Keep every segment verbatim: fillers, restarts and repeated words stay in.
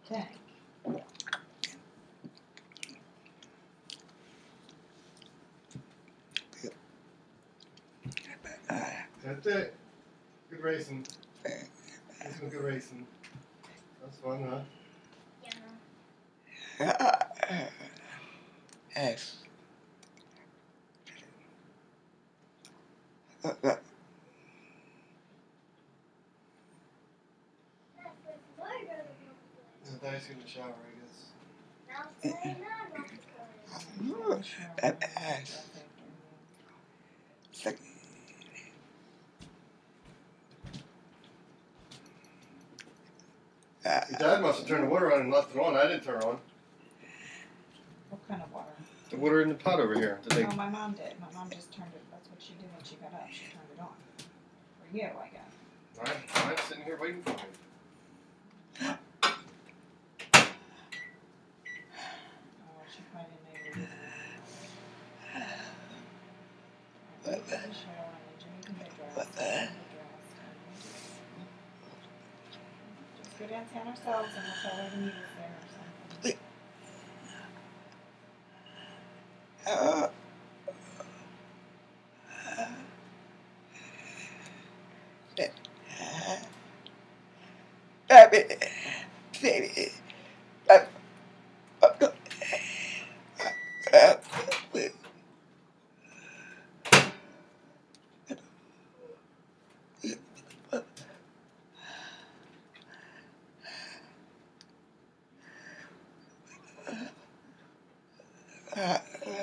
tank. That's it. Good racing. That's some good racing. That's fun, huh? Yeah. Yes. I thought I was in the shower, I guess. That ass. It's like, uh, Your dad must have turned the water on and left it on. I didn't turn it on. What kind of water? The water in the pot over here. The big... No, my mom did. My mom just turned it. That's what she did when she got up. She turned it on. For you, I guess. Alright, I'm sitting here waiting for me. Oh, she probably didn't know you were using it. Alright, take a shower and Jimmy can get dressed. Get dressed. Just go downtown ourselves and we'll tell her to meet us there or something. uh, baby, baby, uh, uh, uh, uh, uh,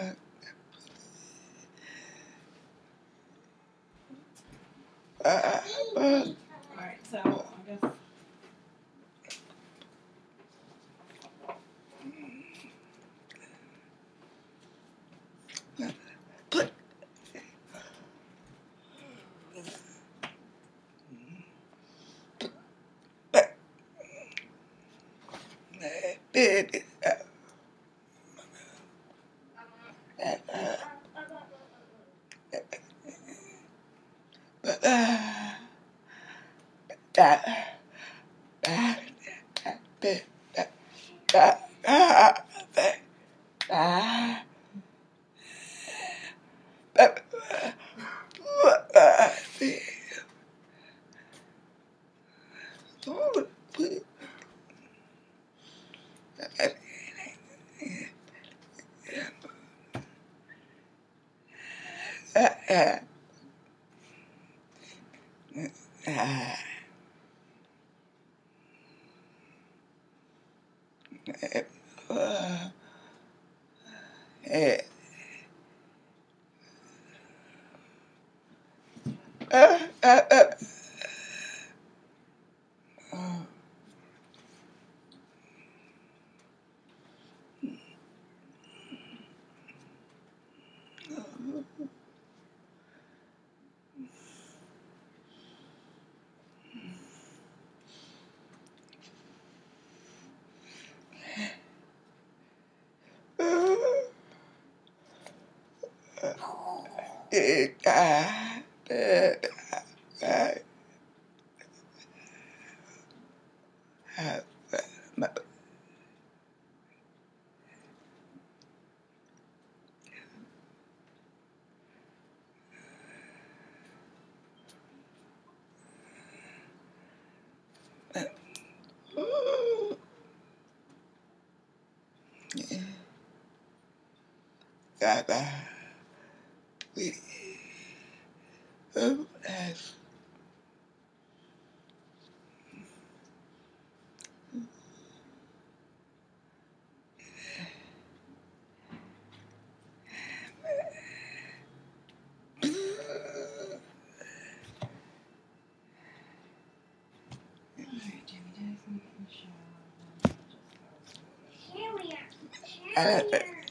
uh, uh, Alright, so I guess. baby, uh, uh, uh, uh, that, that, that, that, that, that, Jimmy, Daddy's gonna get in the shower. uh,